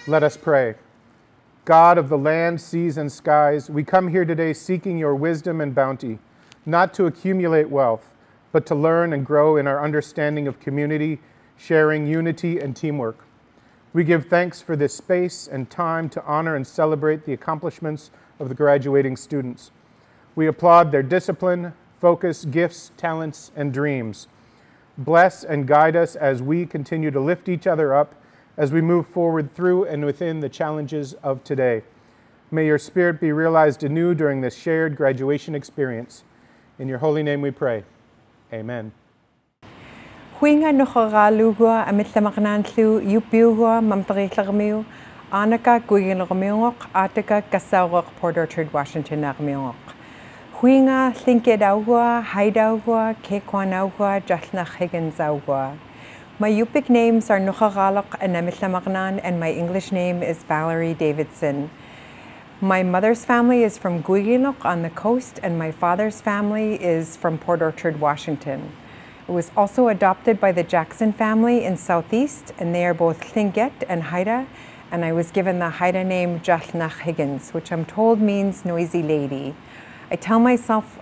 Let us pray. God of the land, seas, and skies, we come here today seeking your wisdom and bounty, not to accumulate wealth, but to learn and grow in our understanding of community, sharing, unity, and teamwork. We give thanks for this space and time to honor and celebrate the accomplishments of the graduating students. We applaud their discipline, focus, gifts, talents, and dreams. Bless and guide us as we continue to lift each other up as we move forward through and within the challenges of today. May your spirit be realized anew during this shared graduation experience. In your holy name we pray. Amen. Huinga nukharaluga amitlamaknantlu yupiuga mampariklagmiu anaka guigelagmiungok ataka kasawak Port Orchard, Washington nagmiungok. Huinga thinkedauga haidauga kekwanauga jalnach higgensauga. My Yupik names are Nukharalak and Amitlamaknan, and my English name is Valerie Davidson. My mother's family is from Guiginok on the coast, and my father's family is from Port Orchard, Washington. It was also adopted by the Jackson family in Southeast, and they are both Tlinget and Haida, and I was given the Haida name Jalnach Higgins, which I'm told means noisy lady. I tell myself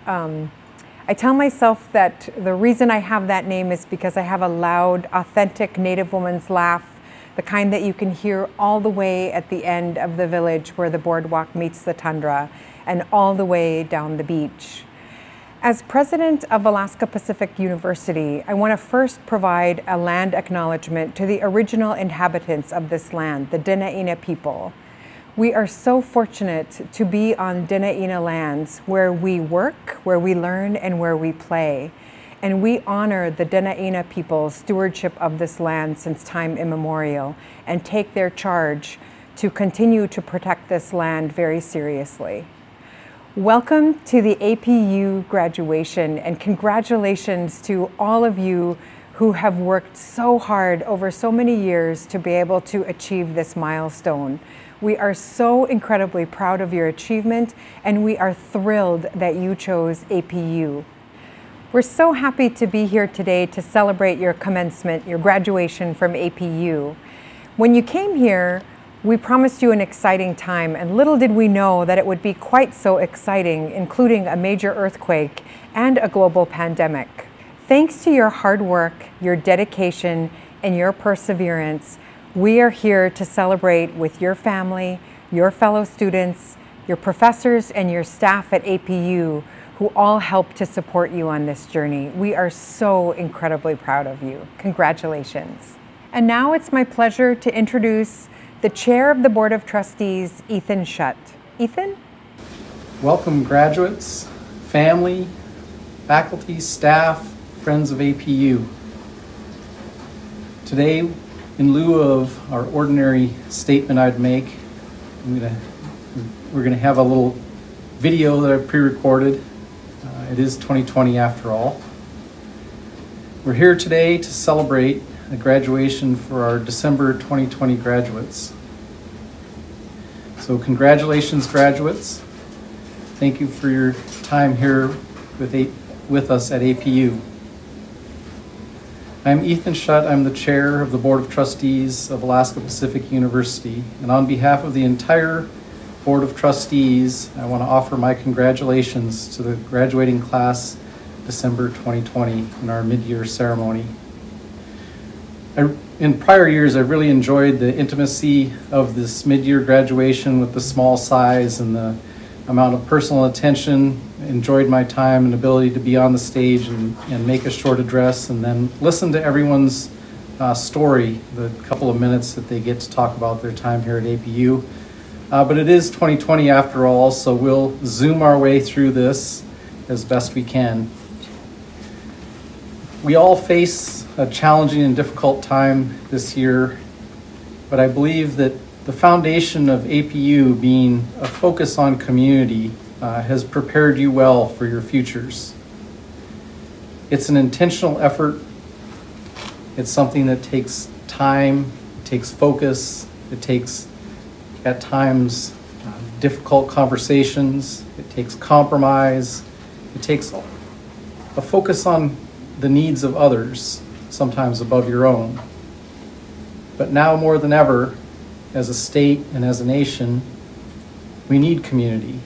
that the reason I have that name is because I have a loud, authentic Native woman's laugh, the kind that you can hear all the way at the end of the village where the boardwalk meets the tundra and all the way down the beach. As president of Alaska Pacific University, I want to first provide a land acknowledgement to the original inhabitants of this land, the Dena'ina people. We are so fortunate to be on Dena'ina lands where we work, where we learn, and where we play. And we honor the Dena'ina people's stewardship of this land since time immemorial and take their charge to continue to protect this land very seriously. Welcome to the APU graduation, and congratulations to all of you who have worked so hard over so many years to be able to achieve this milestone. We are so incredibly proud of your achievement, and we are thrilled that you chose APU. We're so happy to be here today to celebrate your commencement, your graduation from APU. When you came here, we promised you an exciting time, and little did we know that it would be quite so exciting, including a major earthquake and a global pandemic. Thanks to your hard work, your dedication, and your perseverance, we are here to celebrate with your family, your fellow students, your professors, and your staff at APU, who all help to support you on this journey. We are so incredibly proud of you. Congratulations. And now it's my pleasure to introduce the Chair of the Board of Trustees, Ethan Schutt. Ethan? Welcome, graduates, family, faculty, staff, friends of APU. Today, in lieu of our ordinary statement I'd make, we're going to have a little video that I've pre-recorded. It is 2020 after all. We're here today to celebrate the graduation for our December 2020 graduates. So congratulations, graduates. Thank you for your time here with us at APU. I'm Ethan Schutt. I'm the chair of the Board of Trustees of Alaska Pacific University. And on behalf of the entire Board of Trustees, I want to offer my congratulations to the graduating class December 2020 in our mid-year ceremony. In prior years, I've really enjoyed the intimacy of this mid-year graduation with the small size and the amount of personal attention. Enjoyed my time and ability to be on the stage and make a short address and then listen to everyone's story, the couple of minutes that they get to talk about their time here at APU. But it is 2020 after all, so we'll zoom our way through this as best we can. We all face a challenging and difficult time this year, but I believe that the foundation of APU being a focus on community has prepared you well for your futures. It's an intentional effort. It's something that takes time, it takes focus, it takes, at times, difficult conversations, it takes compromise, it takes a focus on the needs of others, sometimes above your own. But now more than ever, as a state and as a nation, we need community.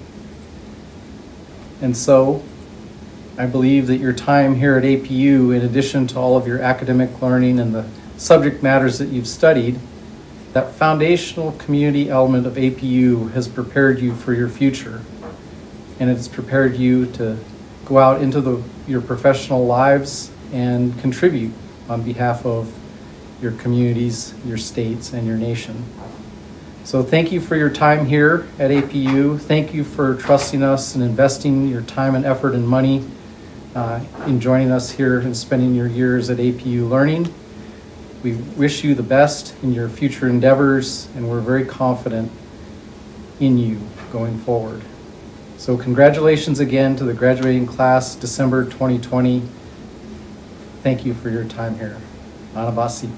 And so I believe that your time here at APU, in addition to all of your academic learning and the subject matters that you've studied, that foundational community element of APU has prepared you for your future. And it's prepared you to go out into your professional lives and contribute on behalf of your communities, your states, and your nation. So thank you for your time here at APU. Thank you for trusting us and investing your time and effort and money in joining us here and spending your years at APU learning. We wish you the best in your future endeavors, and we're very confident in you going forward. So congratulations again to the graduating class, December 2020. Thank you for your time here. Anabasi.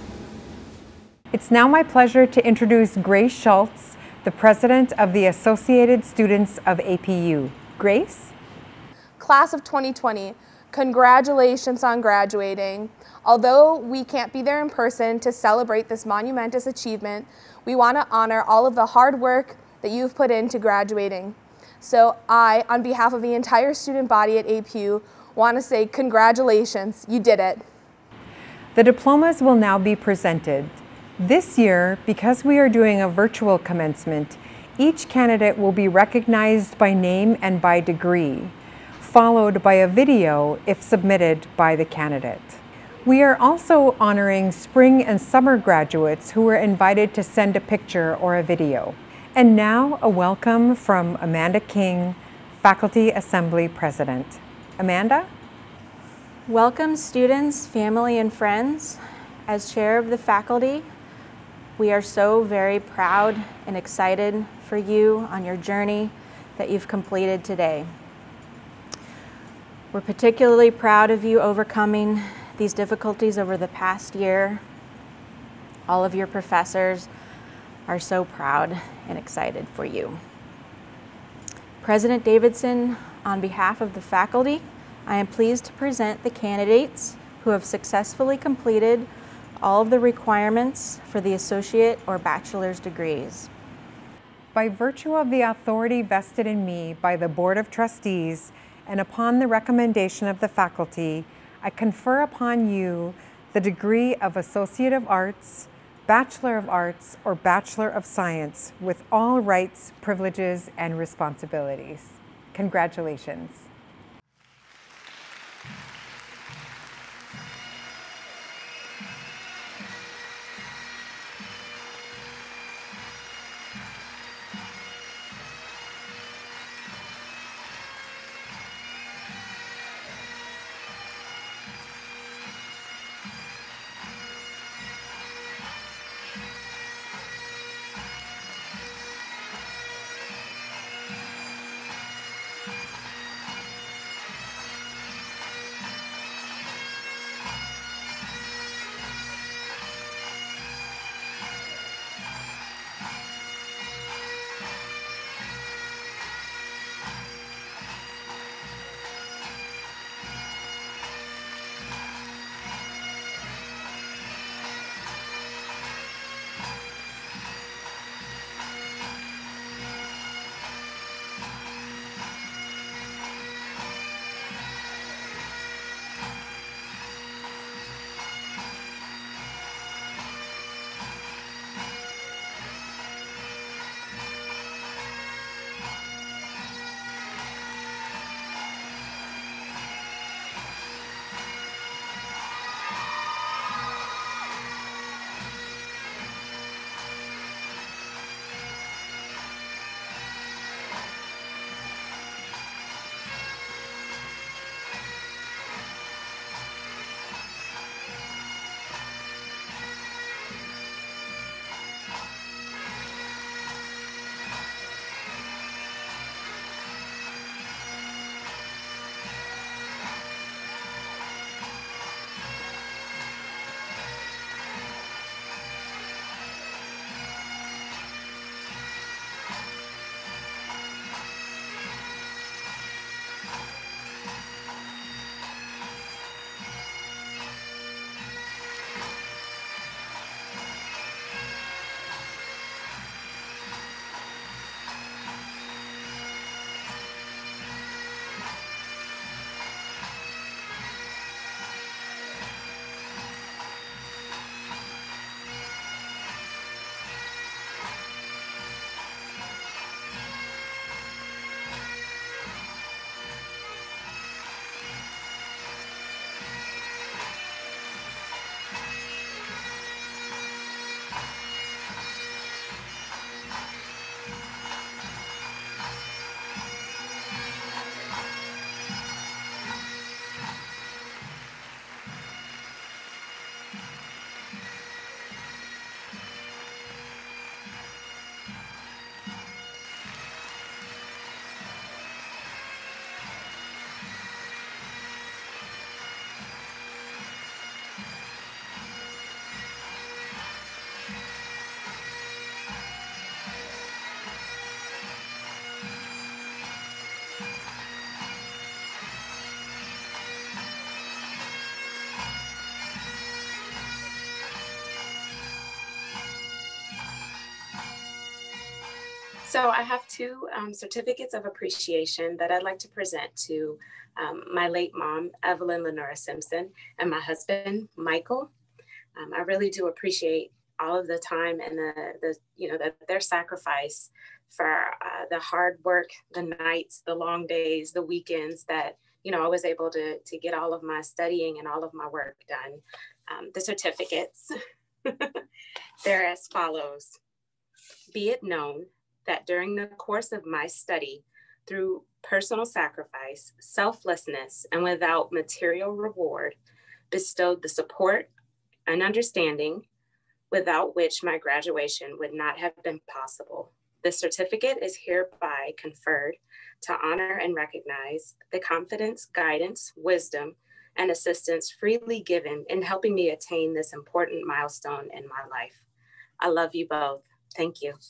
It's now my pleasure to introduce Grace Schultz, the president of the Associated Students of APU. Grace? Class of 2020, congratulations on graduating. Although we can't be there in person to celebrate this monumentous achievement, we want to honor all of the hard work that you've put into graduating. So I, on behalf of the entire student body at APU, want to say congratulations, you did it. The diplomas will now be presented. This year, because we are doing a virtual commencement, each candidate will be recognized by name and by degree, followed by a video if submitted by the candidate. We are also honoring spring and summer graduates who were invited to send a picture or a video. And now a welcome from Amanda King, Faculty Assembly President. Amanda? Welcome students, family, and friends. As chair of the faculty, we are so very proud and excited for you on your journey that you've completed today. We're particularly proud of you overcoming these difficulties over the past year. All of your professors are so proud and excited for you. President Davidson, on behalf of the faculty, I am pleased to present the candidates who have successfully completed all of the requirements for the associate or bachelor's degrees. By virtue of the authority vested in me by the Board of Trustees and upon the recommendation of the faculty, I confer upon you the degree of Associate of Arts, Bachelor of Arts, or Bachelor of Science with all rights, privileges, and responsibilities. Congratulations. So I have two certificates of appreciation that I'd like to present to my late mom, Evelyn Lenora Simpson, and my husband, Michael. I really do appreciate all of the time and their sacrifice for the hard work, the nights, the long days, the weekends that, I was able to get all of my studying and all of my work done. The certificates, they're as follows. Be it known that during the course of my study, through personal sacrifice, selflessness, and without material reward, bestowed the support and understanding without which my graduation would not have been possible. The certificate is hereby conferred to honor and recognize the confidence, guidance, wisdom, and assistance freely given in helping me attain this important milestone in my life. I love you both. Thank you.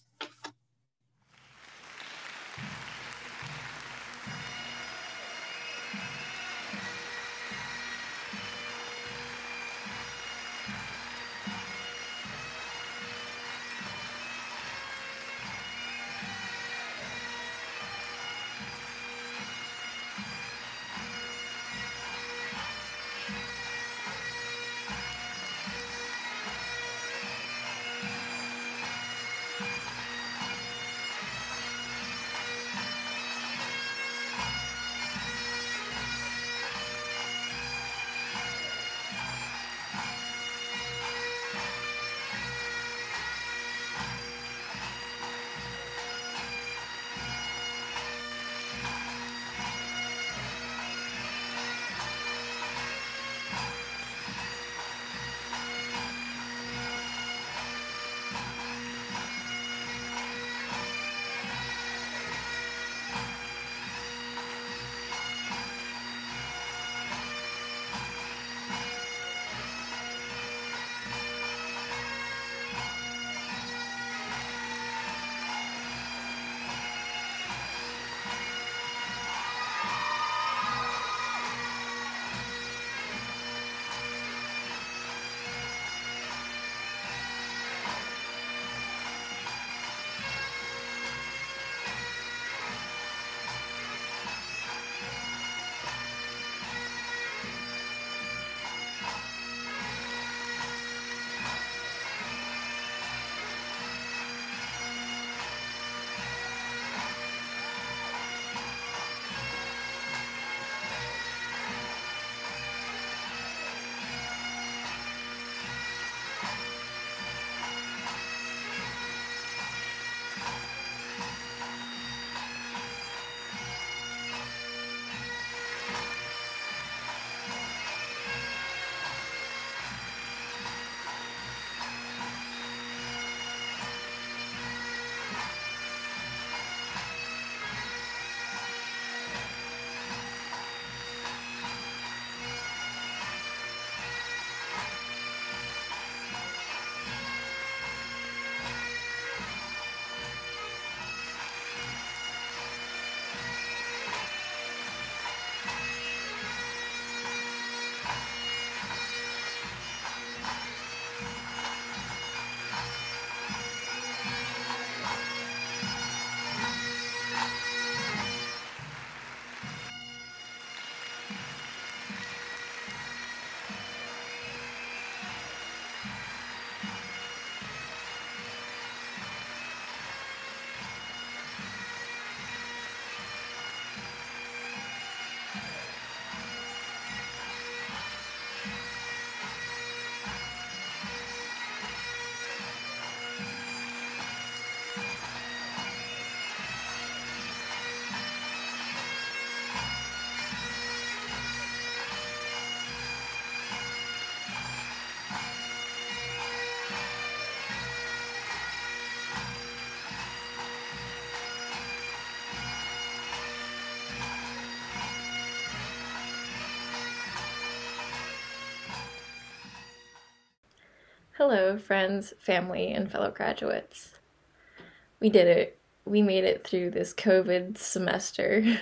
Hello, friends, family, and fellow graduates. We did it. We made it through this COVID semester.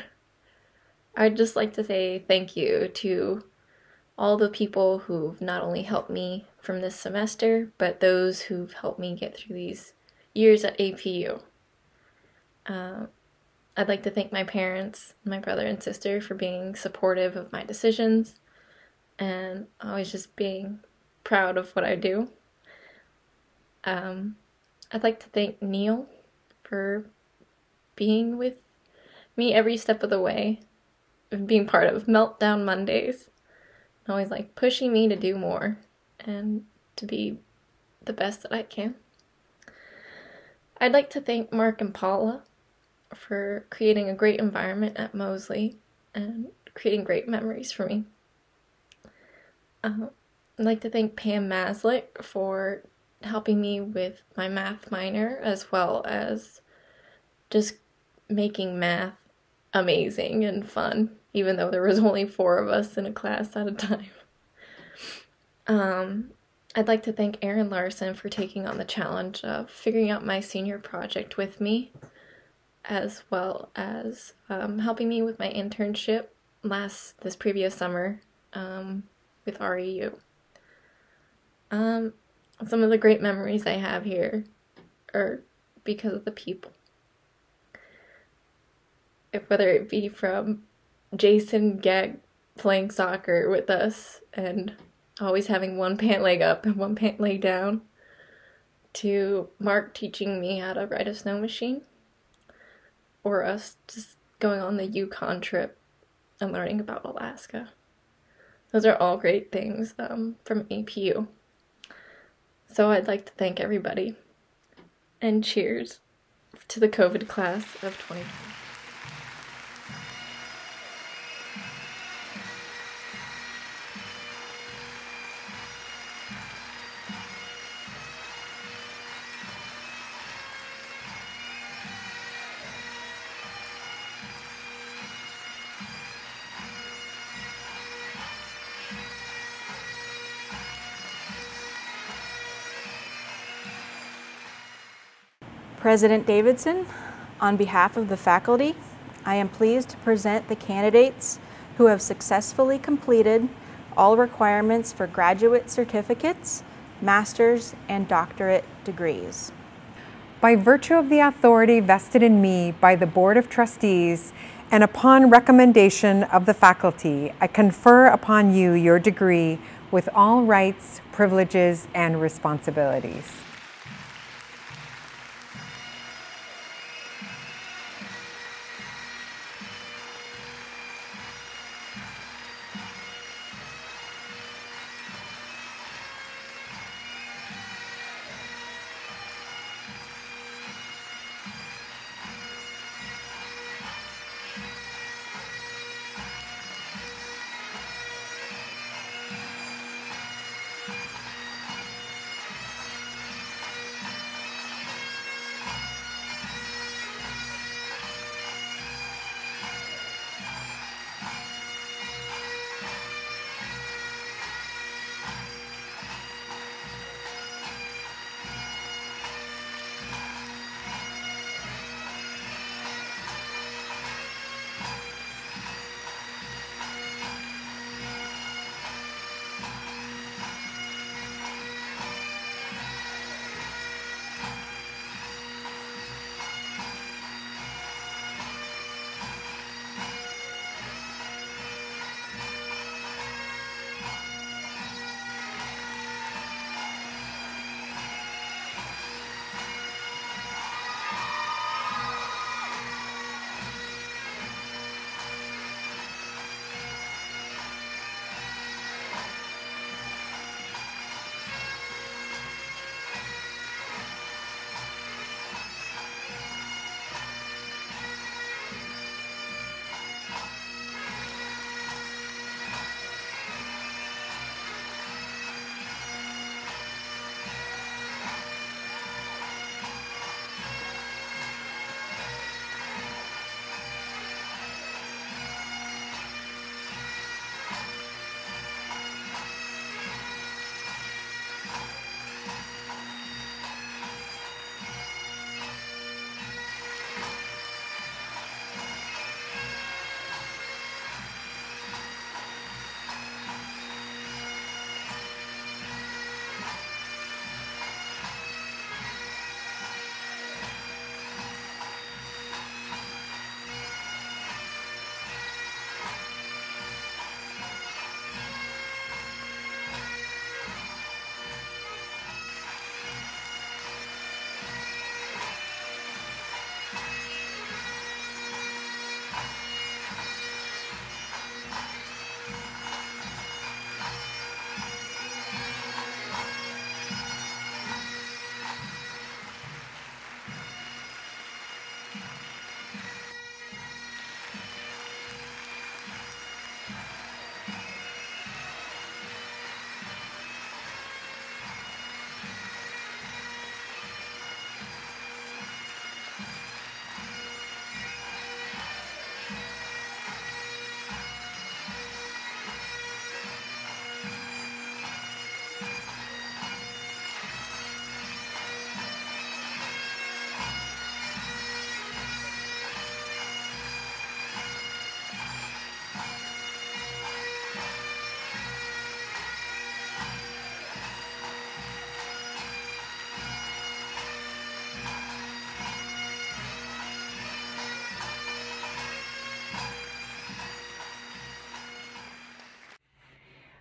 I'd just like to say thank you to all the people who've not only helped me from this semester, but those who've helped me get through these years at APU. I'd like to thank my parents, my brother and sister, for being supportive of my decisions and always just being proud of what I do. I'd like to thank Neil for being with me every step of the way, being part of Meltdown Mondays, always like pushing me to do more and to be the best that I can. I'd like to thank Mark and Paula for creating a great environment at Mosley and creating great memories for me. I'd like to thank Pam Maslick for helping me with my math minor, as well as just making math amazing and fun, even though there was only 4 of us in a class at a time. I'd like to thank Erin Larson for taking on the challenge of figuring out my senior project with me, as well as helping me with my internship this previous summer with REU. Some of the great memories I have here are because of the people. Whether it be from Jason Gag playing soccer with us and always having one pant leg up and one pant leg down, to Mark teaching me how to ride a snow machine, or us just going on the Yukon trip and learning about Alaska. Those are all great things from APU. So I'd like to thank everybody, and cheers to the COVID class of 2020. President Davidson, on behalf of the faculty, I am pleased to present the candidates who have successfully completed all requirements for graduate certificates, master's, and doctorate degrees. By virtue of the authority vested in me by the Board of Trustees and upon recommendation of the faculty, I confer upon you your degree with all rights, privileges, and responsibilities.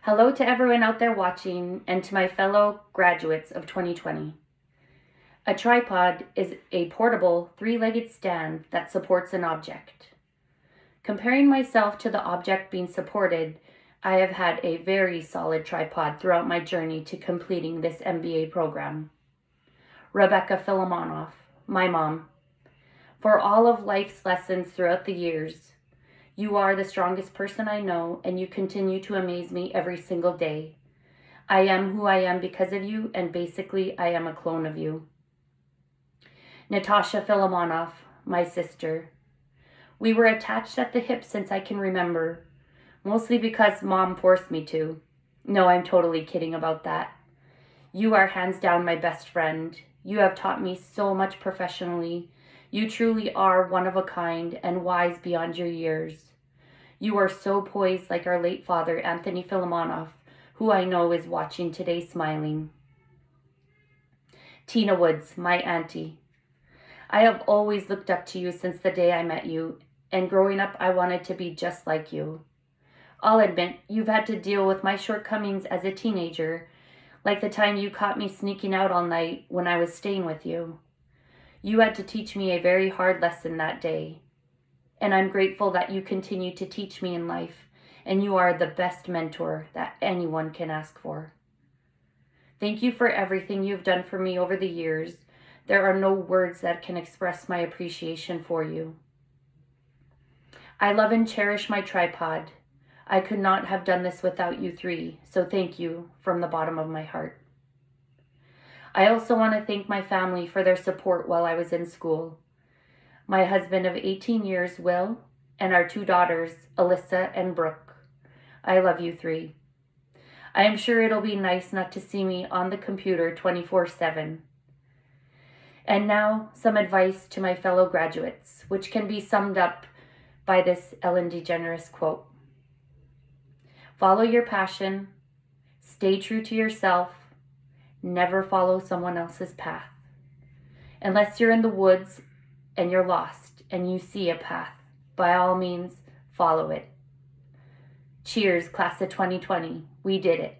Hello to everyone out there watching and to my fellow graduates of 2020. A tripod is a portable, three-legged stand that supports an object. Comparing myself to the object being supported, I have had a very solid tripod throughout my journey to completing this MBA program. Rebecca Filimonoff, my mom. For all of life's lessons throughout the years, you are the strongest person I know, and you continue to amaze me every single day. I am who I am because of you, and basically I am a clone of you. Natasha Filimonoff, my sister. We were attached at the hip since I can remember, mostly because Mom forced me to. No, I'm totally kidding about that. You are hands down my best friend. You have taught me so much professionally. You truly are one of a kind and wise beyond your years. You are so poised like our late father, Anthony Filimonoff, who I know is watching today smiling. Tina Woods, my auntie. I have always looked up to you since the day I met you, and growing up I wanted to be just like you. I'll admit, you've had to deal with my shortcomings as a teenager, like the time you caught me sneaking out all night when I was staying with you. You had to teach me a very hard lesson that day. And I'm grateful that you continue to teach me in life, and you are the best mentor that anyone can ask for. Thank you for everything you've done for me over the years. There are no words that can express my appreciation for you. I love and cherish my tripod. I could not have done this without you three, so thank you from the bottom of my heart. I also want to thank my family for their support while I was in school. My husband of 18 years, Will, and our two daughters, Alyssa and Brooke. I love you three. I am sure it'll be nice not to see me on the computer 24/7. And now, some advice to my fellow graduates, which can be summed up by this Ellen DeGeneres quote. Follow your passion, stay true to yourself, never follow someone else's path. Unless you're in the woods and you're lost and you see a path, by all means, follow it. Cheers, class of 2020. We did it.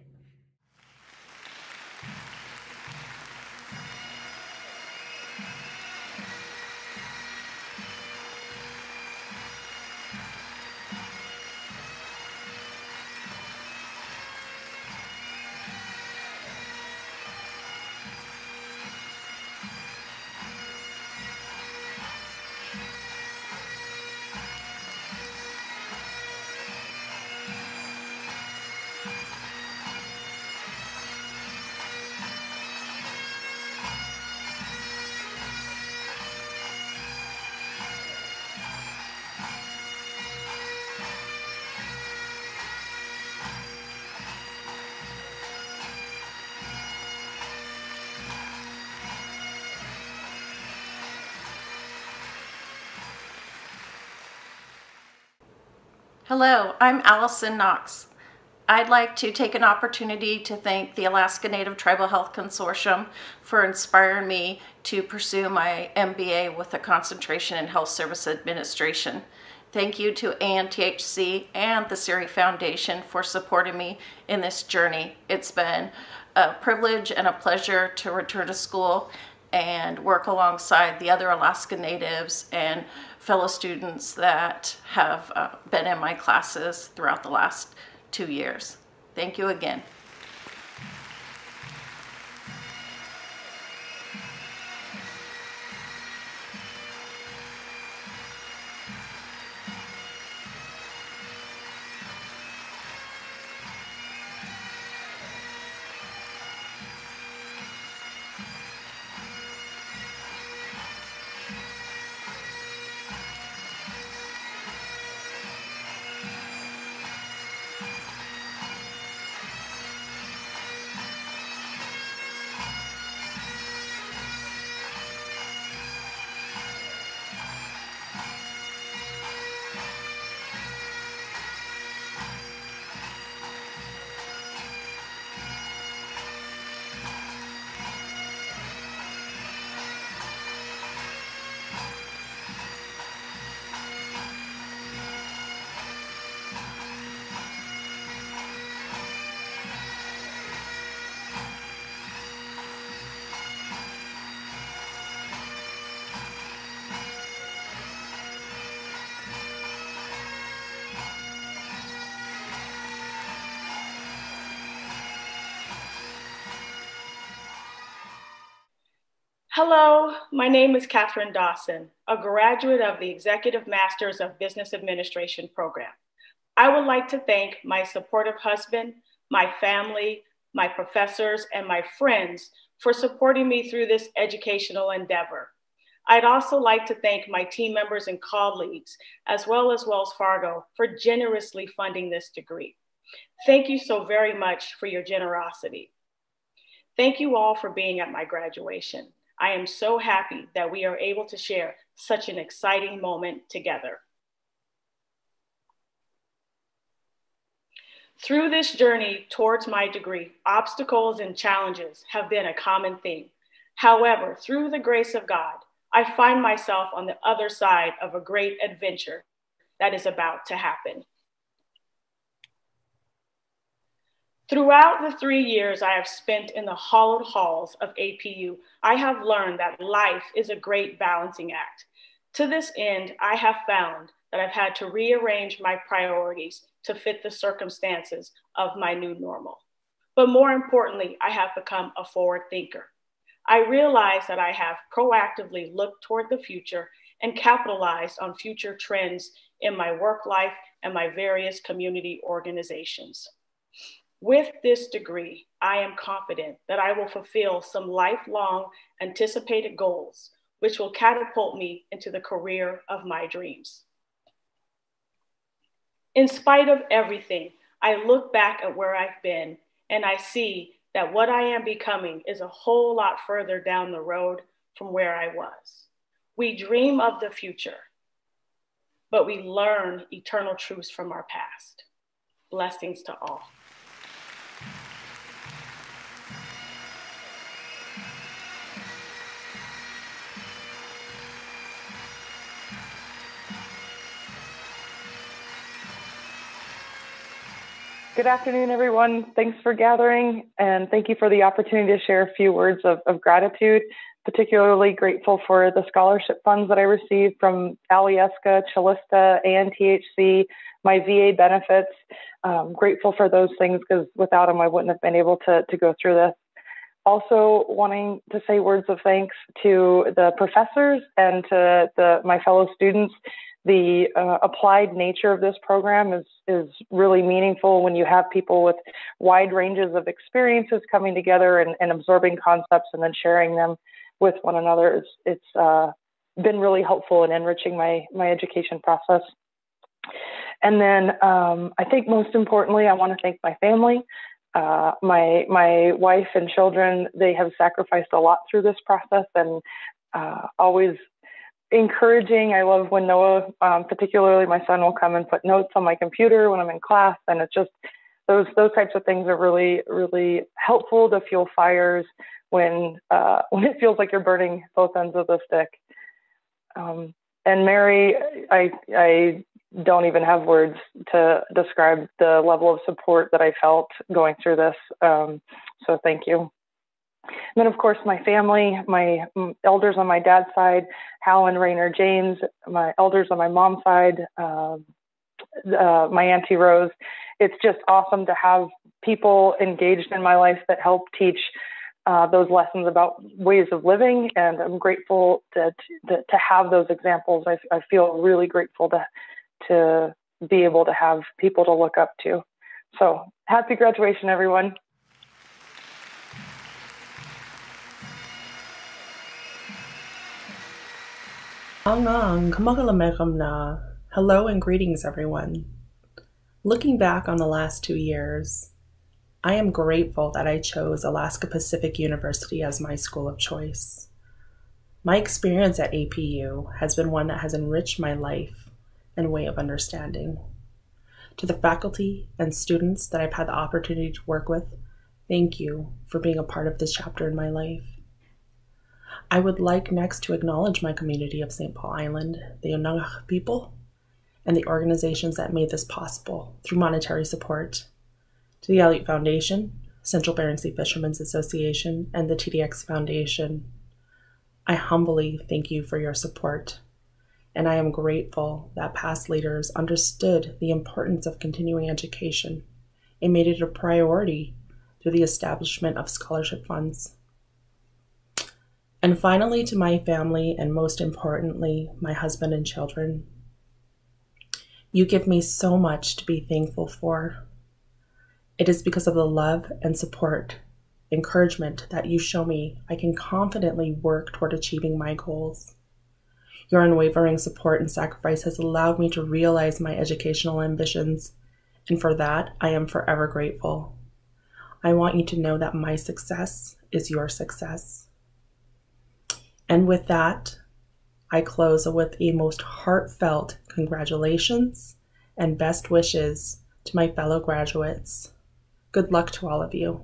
Hello, I'm Allison Knox. I'd like to take an opportunity to thank the Alaska Native Tribal Health Consortium for inspiring me to pursue my MBA with a concentration in Health Service Administration. Thank you to ANTHC and the Siri Foundation for supporting me in this journey. It's been a privilege and a pleasure to return to school and work alongside the other Alaska Natives and fellow students that have been in my classes throughout the last 2 years. Thank you again. Hello, my name is Catherine Dawson, a graduate of the Executive Masters of Business Administration program. I would like to thank my supportive husband, my family, my professors, and my friends for supporting me through this educational endeavor. I'd also like to thank my team members and colleagues, as well as Wells Fargo, for generously funding this degree. Thank you so very much for your generosity. Thank you all for being at my graduation. I am so happy that we are able to share such an exciting moment together. Through this journey towards my degree, obstacles and challenges have been a common theme. However, through the grace of God, I find myself on the other side of a great adventure that is about to happen. Throughout the 3 years I have spent in the hallowed halls of APU, I have learned that life is a great balancing act. To this end, I have found that I've had to rearrange my priorities to fit the circumstances of my new normal. But more importantly, I have become a forward thinker. I realize that I have proactively looked toward the future and capitalized on future trends in my work life and my various community organizations. With this degree, I am confident that I will fulfill some lifelong anticipated goals, which will catapult me into the career of my dreams. In spite of everything, I look back at where I've been and I see that what I am becoming is a whole lot further down the road from where I was. We dream of the future, but we learn eternal truths from our past. Blessings to all. Good afternoon, everyone. Thanks for gathering, and thank you for the opportunity to share a few words of gratitude. Particularly grateful for the scholarship funds that I received from Alyeska, Chalista, and THC, my VA benefits. Grateful for those things because without them, I wouldn't have been able to go through this. Also wanting to say words of thanks to the professors and to my fellow students. The applied nature of this program is really meaningful when you have people with wide ranges of experiences coming together and absorbing concepts and then sharing them with one another. It's been really helpful in enriching my education process. And then I think most importantly, I want to thank my family. My wife and children, they have sacrificed a lot through this process and always encouraging. I love when Noah, particularly my son, will come and put notes on my computer when I'm in class, and it's just those types of things are really, really helpful to fuel fires when it feels like you're burning both ends of the stick. And Mary, I don't even have words to describe the level of support that I felt going through this. So thank you. And then, of course, my family, my elders on my dad's side, Hal and Rainer James, my elders on my mom's side, my Auntie Rose. It's just awesome to have people engaged in my life that help teach those lessons about ways of living. And I'm grateful to have those examples. I feel really grateful to be able to have people to look up to. So happy graduation, everyone. Hello and greetings, everyone. Looking back on the last 2 years, I am grateful that I chose Alaska Pacific University as my school of choice. My experience at APU has been one that has enriched my life and way of understanding. To the faculty and students that I've had the opportunity to work with, thank you for being a part of this chapter in my life. I would like next to acknowledge my community of St. Paul Island, the Onondaga people, and the organizations that made this possible through monetary support. To the Aleut Foundation, Central Bering Sea Fishermen's Association, and the TDX Foundation, I humbly thank you for your support, and I am grateful that past leaders understood the importance of continuing education and made it a priority through the establishment of scholarship funds. And finally, to my family, and most importantly, my husband and children. You give me so much to be thankful for. It is because of the love and support, encouragement that you show me I can confidently work toward achieving my goals. Your unwavering support and sacrifice has allowed me to realize my educational ambitions, and for that, I am forever grateful. I want you to know that my success is your success. And with that, I close with a most heartfelt congratulations and best wishes to my fellow graduates. Good luck to all of you.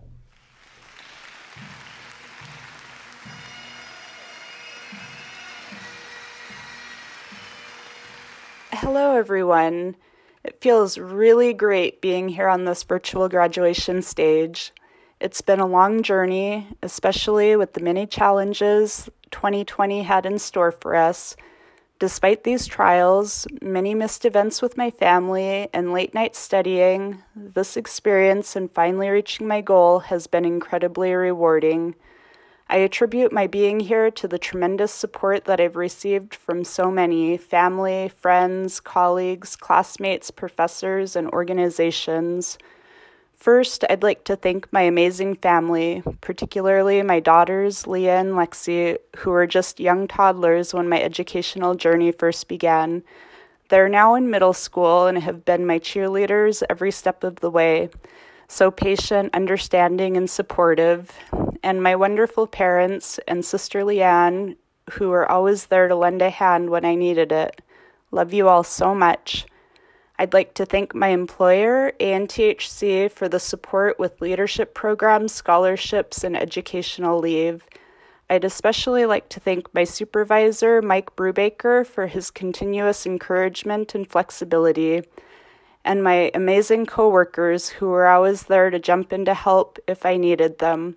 Hello, everyone. It feels really great being here on this virtual graduation stage. It's been a long journey, especially with the many challenges 2020 had in store for us. Despite these trials, many missed events with my family, and late night studying, this experience and finally reaching my goal has been incredibly rewarding. I attribute my being here to the tremendous support that I've received from so many family, friends, colleagues, classmates, professors, and organizations. First, I'd like to thank my amazing family, particularly my daughters, Leah and Lexi, who were just young toddlers when my educational journey first began. They're now in middle school and have been my cheerleaders every step of the way. So patient, understanding, and supportive. And my wonderful parents and sister Leanne, who were always there to lend a hand when I needed it. Love you all so much. I'd like to thank my employer, ANTHC, for the support with leadership programs, scholarships, and educational leave. I'd especially like to thank my supervisor, Mike Brubaker, for his continuous encouragement and flexibility, and my amazing coworkers who were always there to jump in to help if I needed them.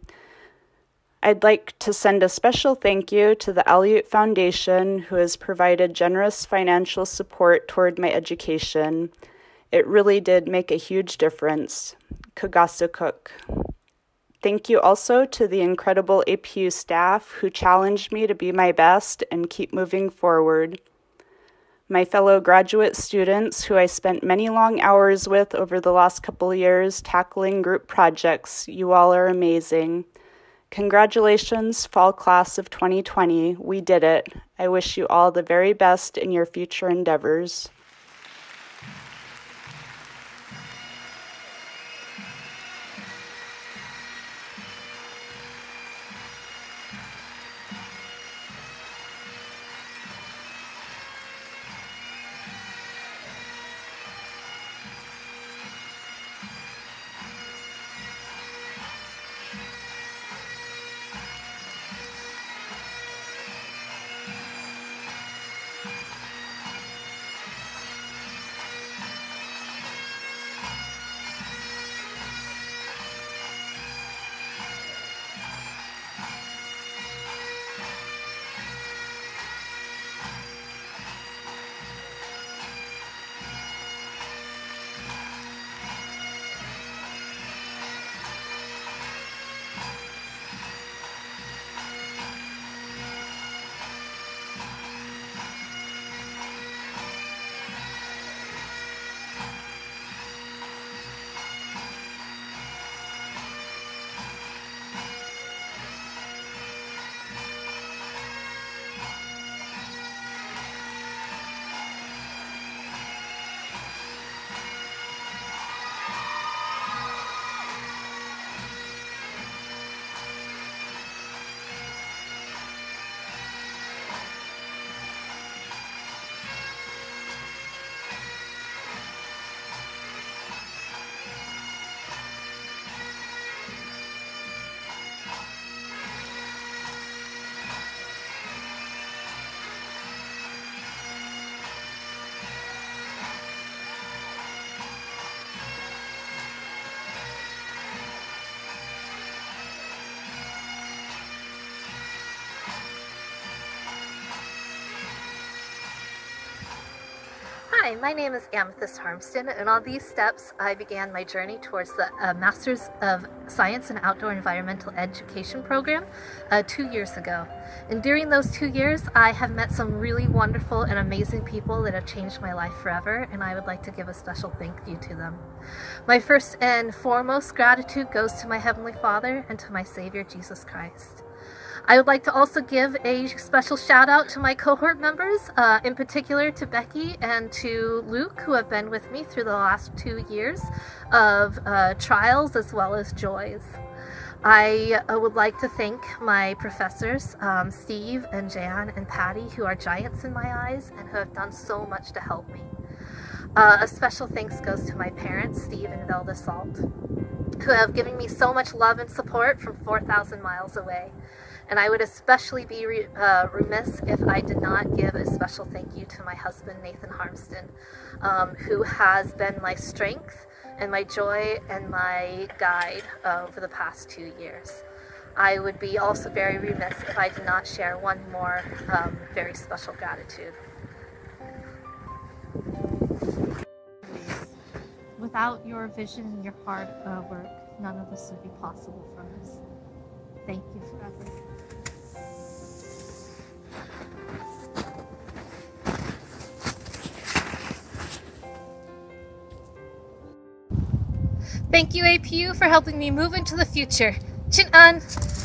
I'd like to send a special thank you to the Aleut Foundation, who has provided generous financial support toward my education. It really did make a huge difference. Kagasukuk. Thank you also to the incredible APU staff who challenged me to be my best and keep moving forward. My fellow graduate students who I spent many long hours with over the last couple years tackling group projects, you all are amazing. Congratulations, fall class of 2020. We did it. I wish you all the very best in your future endeavors. Hi, my name is Amethyst Harmston, and on these steps I began my journey towards the Masters of Science and Outdoor Environmental Education program 2 years ago. And during those 2 years I have met some really wonderful and amazing people that have changed my life forever, and I would like to give a special thank you to them. My first and foremost gratitude goes to my Heavenly Father and to my Savior Jesus Christ. I would like to also give a special shout out to my cohort members, in particular to Becky and to Luke, who have been with me through the last 2 years of trials as well as joys. I would like to thank my professors, Steve and Jan and Patty, who are giants in my eyes and who have done so much to help me. A special thanks goes to my parents, Steve and Velda Salt, who have given me so much love and support from 4,000 miles away. And I would especially be remiss if I did not give a special thank you to my husband, Nathan Harmston, who has been my strength and my joy and my guide over the past 2 years. I would be also very remiss if I did not share one more very special gratitude. Without your vision and your hard work, none of this would be possible for us. Thank you forever. Thank you, APU, for helping me move into the future. Chin-an!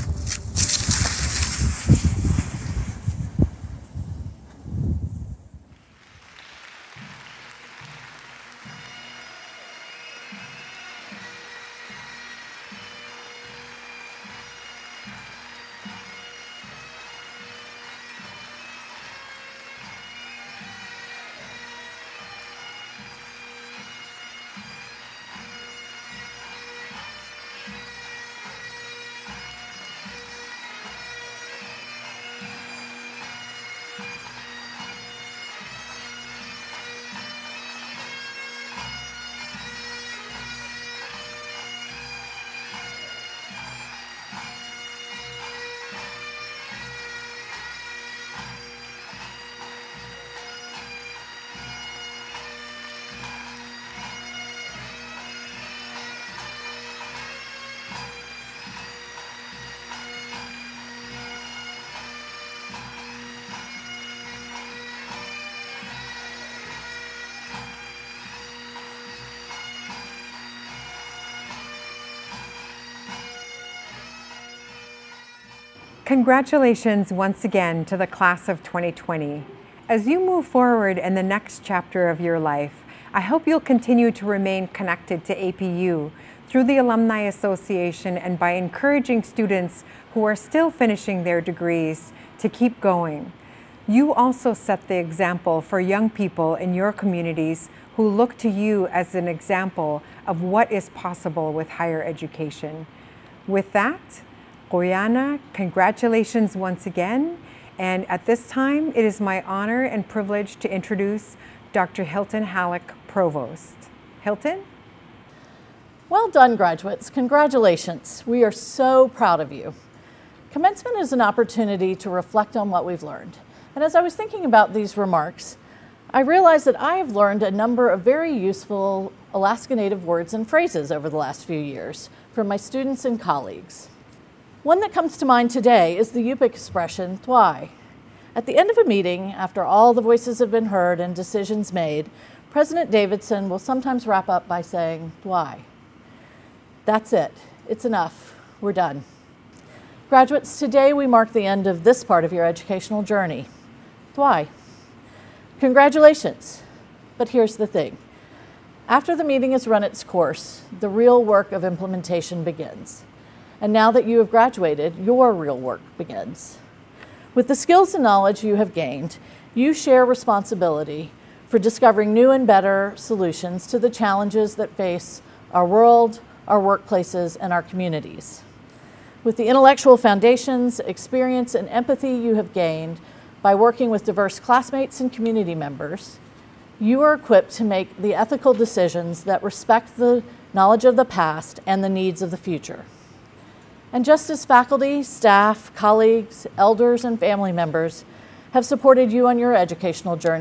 Congratulations once again to the class of 2020. As you move forward in the next chapter of your life, I hope you'll continue to remain connected to APU through the Alumni Association and by encouraging students who are still finishing their degrees to keep going. You also set the example for young people in your communities who look to you as an example of what is possible with higher education. With that, Guyana, congratulations once again. And at this time, it is my honor and privilege to introduce Dr. Hilton Halleck, Provost. Hilton? Well done, graduates. Congratulations. We are so proud of you. Commencement is an opportunity to reflect on what we've learned. And as I was thinking about these remarks, I realized that I have learned a number of very useful Alaska Native words and phrases over the last few years from my students and colleagues. One that comes to mind today is the Yupik expression, thwai. At the end of a meeting, after all the voices have been heard and decisions made, President Davidson will sometimes wrap up by saying, thwai. That's it. It's enough. We're done. Graduates, today we mark the end of this part of your educational journey. Thwai. Congratulations. But here's the thing. After the meeting has run its course, the real work of implementation begins. And now that you have graduated, your real work begins. With the skills and knowledge you have gained, you share responsibility for discovering new and better solutions to the challenges that face our world, our workplaces, and our communities. With the intellectual foundations, experience, and empathy you have gained by working with diverse classmates and community members, you are equipped to make the ethical decisions that respect the knowledge of the past and the needs of the future. And just as faculty, staff, colleagues, elders, and family members have supported you on your educational journey,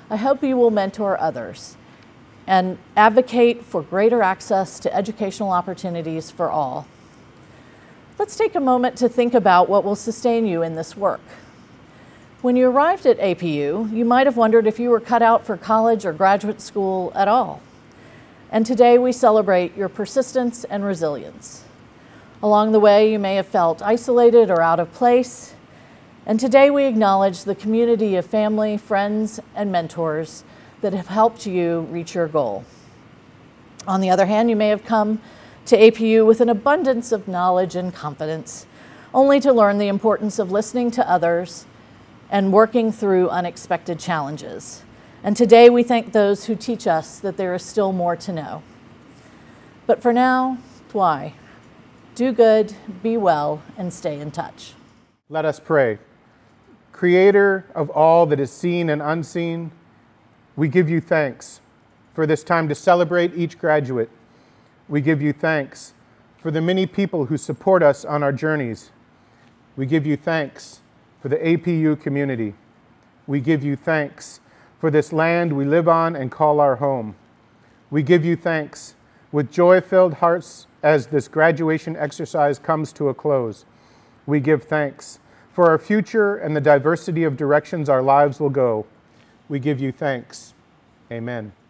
I hope you will mentor others and advocate for greater access to educational opportunities for all. Let's take a moment to think about what will sustain you in this work. When you arrived at APU, you might have wondered if you were cut out for college or graduate school at all. And today we celebrate your persistence and resilience. Along the way, you may have felt isolated or out of place. And today we acknowledge the community of family, friends, and mentors that have helped you reach your goal. On the other hand, you may have come to APU with an abundance of knowledge and confidence, only to learn the importance of listening to others and working through unexpected challenges. And today we thank those who teach us that there is still more to know. But for now, why? Do good, be well, and stay in touch. Let us pray. Creator of all that is seen and unseen, we give you thanks for this time to celebrate each graduate. We give you thanks for the many people who support us on our journeys. We give you thanks for the APU community. We give you thanks for this land we live on and call our home. We give you thanks with joy-filled hearts as this graduation exercise comes to a close. We give thanks for our future and the diversity of directions our lives will go. We give you thanks. Amen.